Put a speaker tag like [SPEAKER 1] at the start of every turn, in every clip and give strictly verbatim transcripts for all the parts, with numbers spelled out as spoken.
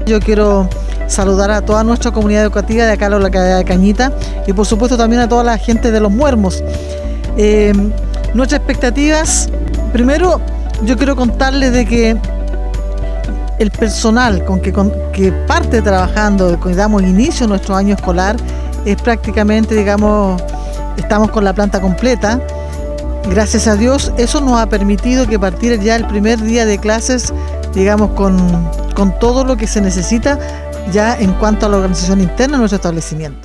[SPEAKER 1] Yo quiero saludar a toda nuestra comunidad educativa de acá en la localidad de Cañita y por supuesto también a toda la gente de Los Muermos. Eh, nuestras expectativas, primero yo quiero contarles de que el personal con que, con, que parte trabajando, que damos inicio a nuestro año escolar, es prácticamente, digamos, estamos con la planta completa. Gracias a Dios, eso nos ha permitido que partir ya el primer día de clases, digamos, con, con todo lo que se necesita ya en cuanto a la organización interna de nuestro establecimiento.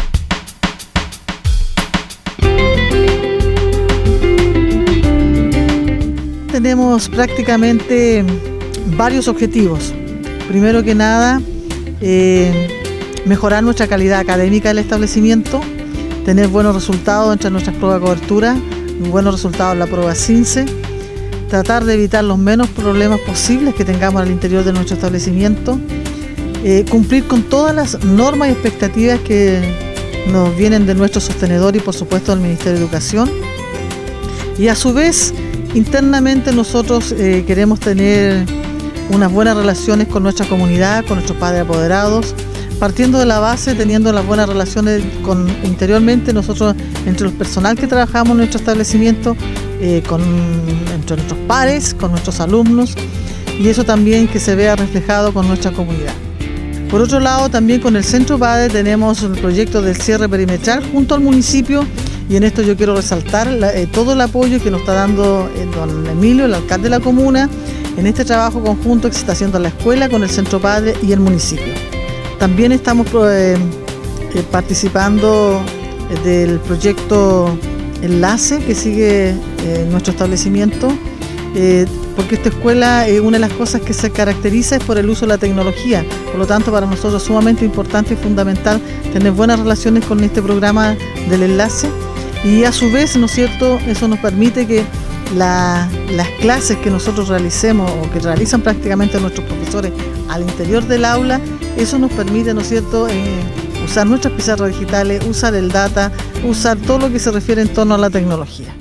[SPEAKER 1] Tenemos prácticamente varios objetivos. Primero que nada, eh, mejorar nuestra calidad académica del establecimiento, tener buenos resultados entre nuestras pruebas de cobertura, buenos resultados en la prueba C I N S E, tratar de evitar los menos problemas posibles que tengamos al interior de nuestro establecimiento, eh, cumplir con todas las normas y expectativas que nos vienen de nuestro sostenedor y por supuesto del Ministerio de Educación. Y a su vez, internamente nosotros eh, queremos tener unas buenas relaciones con nuestra comunidad, con nuestros padres apoderados, partiendo de la base, teniendo las buenas relaciones con, interiormente nosotros, entre el personal que trabajamos en nuestro establecimiento, eh, con, entre nuestros pares, con nuestros alumnos, y eso también que se vea reflejado con nuestra comunidad. Por otro lado, también con el Centro Padre tenemos el proyecto del cierre perimetral junto al municipio, y en esto yo quiero resaltar la, eh, todo el apoyo que nos está dando eh, don Emilio, el alcalde de la comuna, en este trabajo conjunto que se está haciendo en la escuela con el Centro Padre y el municipio. También estamos eh, eh, participando del proyecto Enlace que sigue eh, nuestro establecimiento, eh, porque esta escuela, eh, una de las cosas que se caracteriza es por el uso de la tecnología. Por lo tanto, para nosotros es sumamente importante y fundamental tener buenas relaciones con este programa del Enlace. Y a su vez, ¿no es cierto?, eso nos permite que la, las clases que nosotros realicemos o que realizan prácticamente nuestros profesores al interior del aula, eso nos permite, ¿no es cierto?, eh, usar nuestras pizarras digitales, usar el data, usar todo lo que se refiere en torno a la tecnología.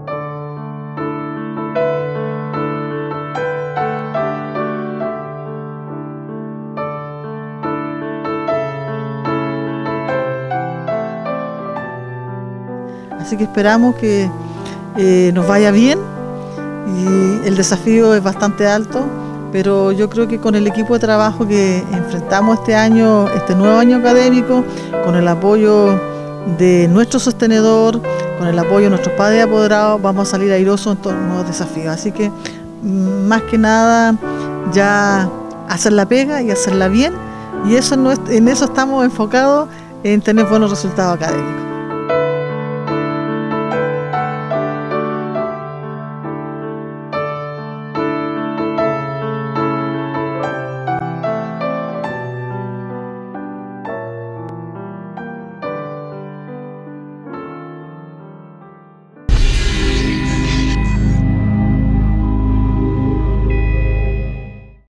[SPEAKER 1] Así que esperamos que eh, nos vaya bien, y el desafío es bastante alto, pero yo creo que con el equipo de trabajo que enfrentamos este año, este nuevo año académico, con el apoyo de nuestro sostenedor, con el apoyo de nuestros padres apoderados, vamos a salir airosos en todos los nuevos desafíos. Así que más que nada ya hacer la pega y hacerla bien, y eso no es, en eso estamos enfocados, en tener buenos resultados académicos.